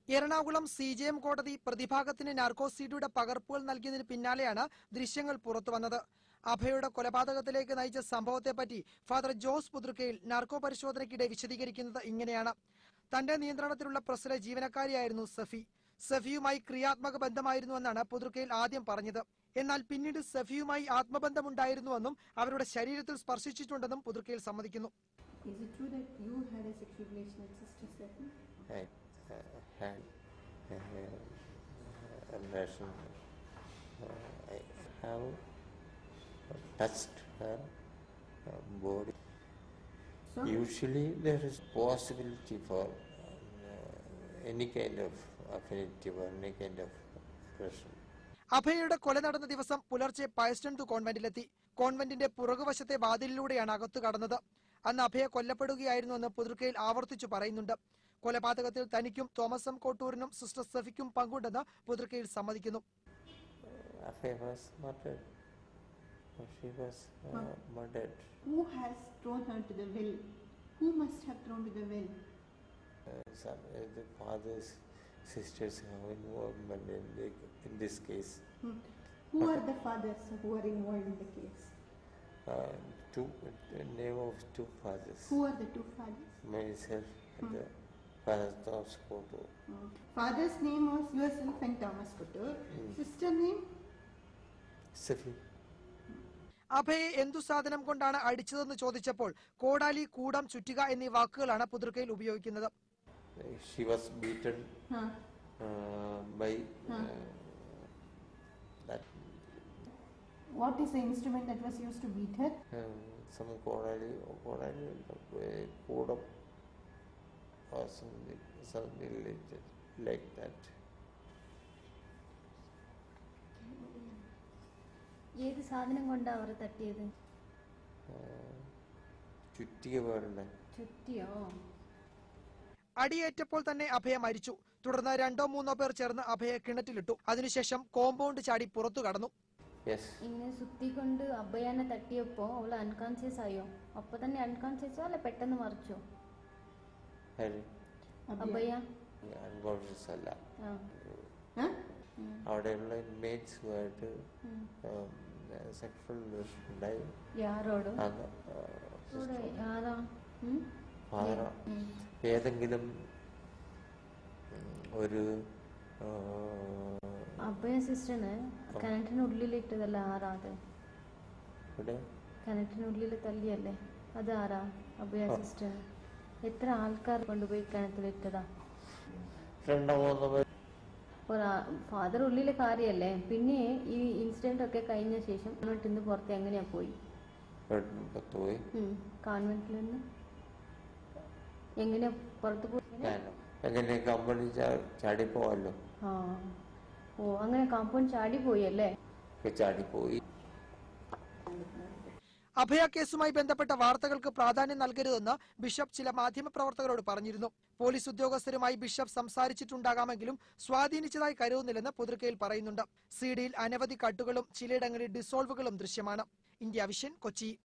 Ernakulam CJM കോടതി പ്രതിഭാഗത്തിന് narco സിഡിയുടെ പകർപ്പുകൾ നൽകിയതിന് പിന്നാലെയാണ് ദൃശ്യങ്ങൾ പുറത്തുവന്നത്. അഭയയുടെ കൊലപാതകത്തിലേക്ക് നയിച്ച സംഭവത്തെപ്പറ്റി ഫാദർ ജോസ് പുതൃക്കയിൽ നാർക്കോ പരിശോധനയ്ക്കിടെ വിശദീകരിക്കുന്നത് ഇങ്ങനെയാണ്. തന്റെ നിയന്ത്രണത്തിലുള്ള പ്രസ്സിലെ ജീവനക്കാരിയായിരുന്നു സെഫി. സെഫിയുമായി ക്രിയാത്മക ബന്ധമായിരുന്നുവെന്നാണ് പുതൃക്കയിൽ ആദ്യം പറഞ്ഞത്. എന്നാൽ പിന്നീട് സെഫിയുമായി ആത്മബന്ധമുണ്ടായിരുന്നുവെന്നും അവരുടെ ശരീരത്തിൽ സ്പർശിച്ചിട്ടുണ്ടെന്നും പുതൃക്കയിൽ സമ്മതിക്കുന്നു. Had a relation. I have touched her body. So? Usually there is possibility for any kind of affinity or any kind of person. അഭയയുടെ കൊല നടന്ന ദിവസം പുലർച്ചെ പയസ്റ്റൺ കോൺവെന്റിലെത്തി. കോൺവെന്റിന്റെ പുറകുവശത്തെ വാതിലിലൂടെയാണ് അകത്തു കടന്നത്. അന്ന് അഭയ കൊല്ലപ്പെടുകയായിരുന്നുവെന്ന് പുതൃക്കയിൽ ആവർത്തിച്ചു പറയുന്നുണ്ട്. കൊലപാതകത്തിൽ തനിക്കും തോമസ് എം കോട്ടൂരിനും സിസ്റ്റർ സെഫിക്കും പങ്കുണ്ടെന്ന് പുതൃക്കയിൽ സമ്മതിക്കുന്നു. Who has thrown her to the well? Who must have thrown to the well? The father's sisters have involvement in this case. Who are the fathers who are involved in the case? Name of two fathers. Who are the two fathers? Myself and the father Thomas Kotur. Father's name was yourself and Thomas Kotur. Sister name? Sefi. അഭയെ എന്തു സാധനം കൊണ്ടാണ് അടിച്ചതെന്ന് ചോദിച്ചപ്പോൾ കോടാലി, കൂടം, ചുറ്റിക എന്നീ വാക്കുകളാണ് പുതൃക്കയിൽ ഉപയോഗിക്കുന്നത്. She was beaten by that. What is the instrument that was used to beat her? Some kodali, kodam or something like that. ഏത് സാധനം കൊണ്ടാ അവർ തട്ടിയത്? ചുറ്റിക പോലുള്ള. ചുറ്റിയോ? അടിയേറ്റപ്പോൾ തന്നെ അഭയ മരിച്ചു. തുടർന്ന് 2-3 പേർ ചേർന്ന് അഭയെ കിണറ്റിലിട്ടു. അതിനുശേഷം കോമ്പൗണ്ട് ചാടി പുറത്തു കടന്നു. ഇങ്ങനെ സുത്തിക്കൊണ്ട് അഭയനെ തട്ടിയപ്പോ അവള് അൺകോൺഷ്യസ് ആയോ? അപ്പൊ തന്നെ അൺകോൺഷ്യസോ അല്ല പെട്ടെന്ന് മറിച്ചോ? അഭയ അൺകോൺഷ്യസ് അല്ല. അവിടെയുള്ള ഇൻമേറ്റ്സുമായിട്ട് സെക്ഷൽ റിലേഷൻ ഉണ്ടായി. യാരോട്? ഏതെങ്കിലും ഒരു അഭയ സിസ്റ്ററിന് കിണറ്റിനുള്ളിലിട്ടതല്ല ആരാ? അത് കിണറ്റിനുള്ളിൽ തല്ലിയല്ലേ? അത് ആരാ? അഭയ സിസ്റ്റർ. എത്ര ആൾക്കാർ കൊണ്ടുപോയി കിണറ്റിലിട്ടതാ? ഫാദർ ഉള്ളിലെ കാര്യല്ലേ? പിന്നെ ഈ ഇൻസിഡന്റ് ഒക്കെ കഴിഞ്ഞ ശേഷം ഇന്ന് പുറത്ത് എങ്ങനെയാ പോയി? കോൺവെന്റിൽ നിന്ന് എങ്ങനെയാ പുറത്ത് പോയി? ചാടിപ്പോവല്ലോ. ഓ, അങ്ങനെ കോമ്പൗണ്ട് ചാടി പോയല്ലേ? ചാടിപ്പോയി. അഭയ കേസുമായി ബന്ധപ്പെട്ട വാർത്തകൾക്ക് പ്രാധാന്യം നൽകരുതെന്ന് ബിഷപ്പ് ചില മാധ്യമപ്രവർത്തകരോട് പറഞ്ഞിരുന്നു. പോലീസ് ഉദ്യോഗസ്ഥരുമായി ബിഷപ്പ് സംസാരിച്ചിട്ടുണ്ടാകാമെങ്കിലും സ്വാധീനിച്ചതായി കരുതുന്നില്ലെന്ന് പുതൃക്കയിൽ പറയുന്നുണ്ട്. സിഡിയിൽ അനവധി കട്ടുകളും ചിലയിടങ്ങളിൽ ഡിസോൾവുകളും ദൃശ്യമാണ്. India Vision, Kochi.